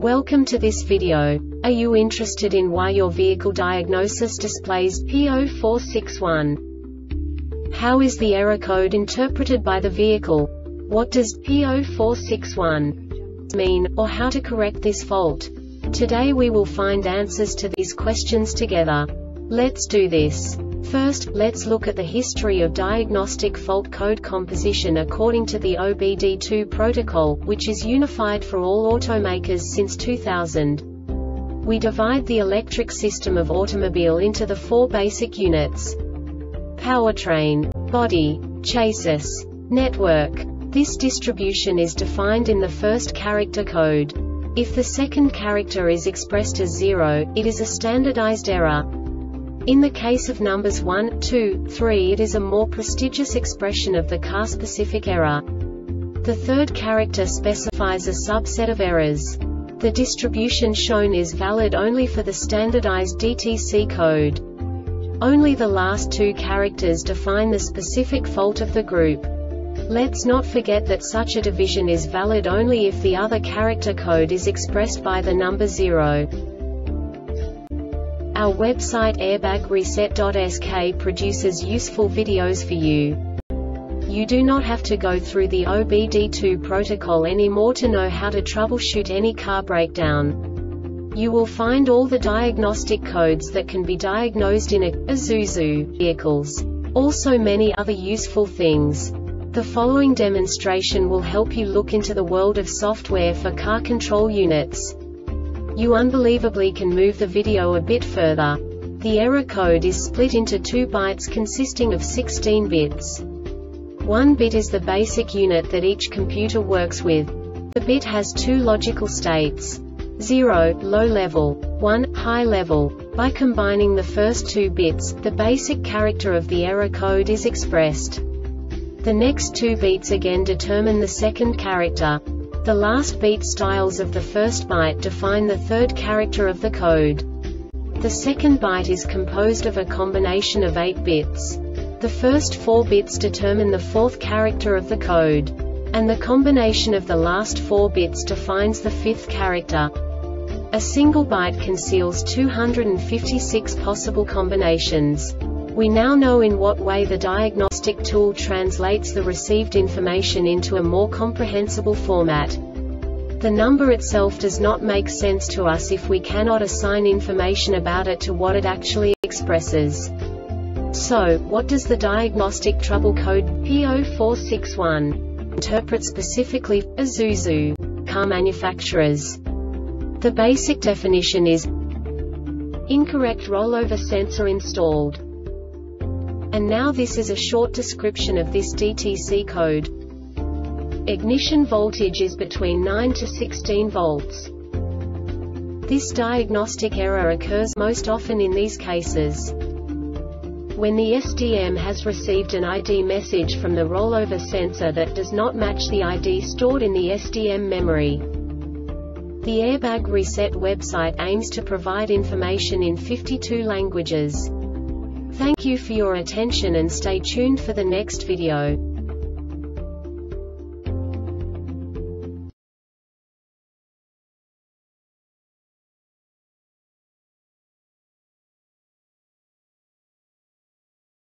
Welcome to this video. Are you interested in why your vehicle diagnosis displays P0461? How is the error code interpreted by the vehicle? What does P0461 mean, or how to correct this fault? Today we will find answers to these questions together. Let's do this. First, let's look at the history of diagnostic fault code composition according to the OBD2 protocol, which is unified for all automakers since 2000. We divide the electric system of automobile into the four basic units: powertrain, body, chassis, network. This distribution is defined in the first character code. If the second character is expressed as 0, it is a standardized error. In the case of numbers 1, 2, 3, it is a more prestigious expression of the car-specific error. The third character specifies a subset of errors. The distribution shown is valid only for the standardized DTC code. Only the last two characters define the specific fault of the group. Let's not forget that such a division is valid only if the other character code is expressed by the number 0. Our website airbagreset.sk produces useful videos for you. You do not have to go through the OBD2 protocol anymore to know how to troubleshoot any car breakdown. You will find all the diagnostic codes that can be diagnosed in Isuzu vehicles. Also many other useful things. The following demonstration will help you look into the world of software for car control units. You unbelievably can move the video a bit further. The error code is split into 2 bytes consisting of 16 bits. 1 bit is the basic unit that each computer works with. The bit has 2 logical states: 0, low level, 1, high level. By combining the first 2 bits, the basic character of the error code is expressed. The next 2 beats again determine the second character. The last beat styles of the first byte define the third character of the code. The second byte is composed of a combination of 8 bits. The first 4 bits determine the fourth character of the code. And the combination of the last 4 bits defines the fifth character. A single byte conceals 256 possible combinations. We now know in what way the diagnostic tool translates the received information into a more comprehensible format. The number itself does not make sense to us if we cannot assign information about it to what it actually expresses. So, what does the diagnostic trouble code P0461 interpret specifically for Isuzu car manufacturers? The basic definition is incorrect rollover sensor installed. And now this is a short description of this DTC code. Ignition voltage is between 9 to 16 volts. This diagnostic error occurs most often in these cases: when the SDM has received an ID message from the rollover sensor that does not match the ID stored in the SDM memory. The Airbag Reset website aims to provide information in 52 languages. Thank you for your attention and stay tuned for the next video.